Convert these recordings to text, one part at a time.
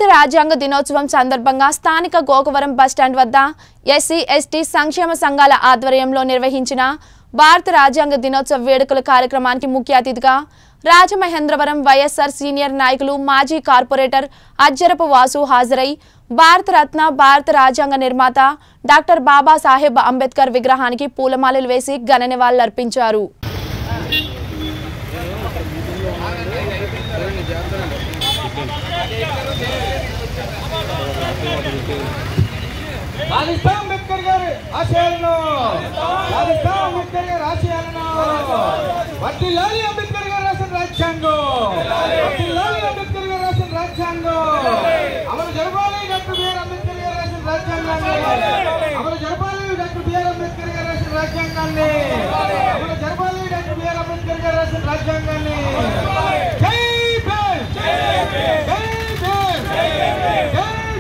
భారత రాజ్యాంగ దినోత్సవం సందర్భంగా స్థానిక గోకవరం బస్టాండ్ వద్ద ఎస్సీ ఎస్టీ సంక్షేమ సంఘాల ఆధ్వర్యంలో నిర్వహించిన భారత రాజ్యాంగ దినోత్సవ వేడుకల కార్యక్రమానికి ముఖ్య అతిథిగా రాజమహేంద్రవరం వైఎస్ఆర్ సీనియర్ నాయకులు మాజీ కార్పొరేటర్ అజ్జరపు వాసు హాజరై భారత రత్న భారత రాజ్యాంగ నిర్మాత డాక్టర్ బాబాసాహెబ్ అంబేద్కర్ విగ్రహానికి పూలమాలలు వేసి ఘన నివాళులర్పించారు. అంబేద్కర్ గారి ఆశయాలను అంబేద్కర్ గారి ఆశయాలను వర్ధిల్లాలి అంబేద్కర్ గారు రాసిన రాజ్యాంగం వర్ధిల్లాలి అంబేద్కర్ గారు రాసిన రాజ్యాంగం అమలు జరపాలి డాక్టర్ బిఆర్ అంబేద్కర్ గారు రాసిన రాజ్యాంగాన్ని అమలు జరపాలి డాక్టర్ బిఆర్ అంబేద్కర్ గారు రాసిన రాజ్యాంగాన్ని అమలు జరపాలి డాక్టర్ బిఆర్ అంబేద్కర్ గారు రాసిన రాజ్యాంగాన్ని జై భీమ్ జై భీమ్ జై భీమ్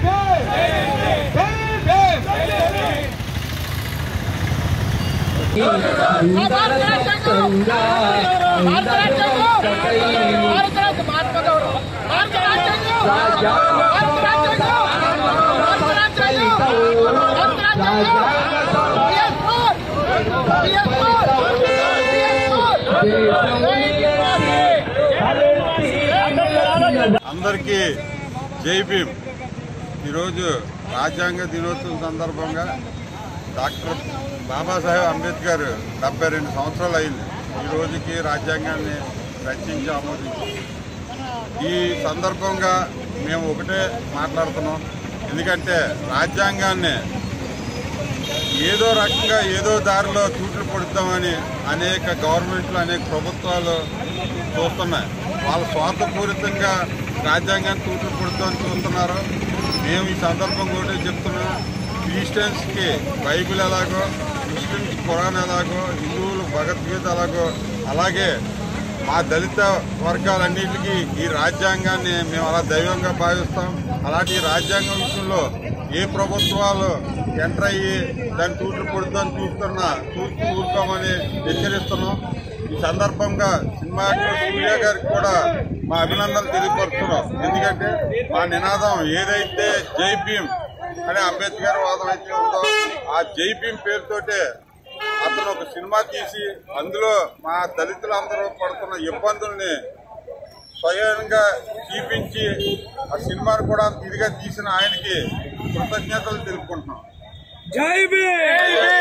అందరికీ జై భీమ్. ఈరోజు రాజ్యాంగ దినోత్సవం సందర్భంగా డాక్టర్ బాబాసాహెబ్ అంబేద్కర్ 72 సంవత్సరాలు అయింది. ఈ రోజుకి రాజ్యాంగాన్ని రచించి ఆమోదించాం. ఈ సందర్భంగా మేము ఒకటే మాట్లాడుతున్నాం. ఎందుకంటే రాజ్యాంగాన్ని ఏదో రకంగా ఏదో దారిలో తూట్లు పొడుద్దామని అనేక గవర్నమెంట్లు అనేక ప్రభుత్వాలు చూస్తున్నాయి. వాళ్ళ స్వార్థపూరితంగా రాజ్యాంగాన్ని తూట్లు పొడుద్దామని చూస్తున్నారు. మేము ఈ సందర్భంగా ఒకటే చెప్తున్నాం. క్రిస్టియన్స్కి బైబిల్ ఎలాగో, ముస్లిమ్స్ ఖురాన్ ఎలాగో, హిందువులు భగవద్గీత ఎలాగో, అలాగే మా దళిత వర్గాలన్నింటికి ఈ రాజ్యాంగాన్ని మేము అలా దైవంగా భావిస్తాం. అలాంటి రాజ్యాంగం విషయంలో ఏ ప్రభుత్వాలు ఎంటర్ అయ్యి దాన్ని తూట్లు పొడుద్దామని చూస్తూ ఊరుకోమని హెచ్చరిస్తున్నాం. ఈ సందర్భంగా సినిమా సూర్య గారికి కూడా మా అభినందనలు తెలియపరుస్తున్నాం. ఎందుకంటే మా నినాదం ఏదైతే జై భీమ్ అనే అంబేద్కర్ వాదం అయితే ఉందో ఆ జై భీమ్ పేరుతోటే అతను ఒక సినిమా తీసి అందులో మా దళితులందరూ పడుతున్న ఇబ్బందుల్ని స్వయంగా చూపించి ఆ సినిమాను కూడా ఇదిగా తీసిన ఆయనకి కృతజ్ఞతలు తెలుపుకుంటున్నాం. జై భీమ్.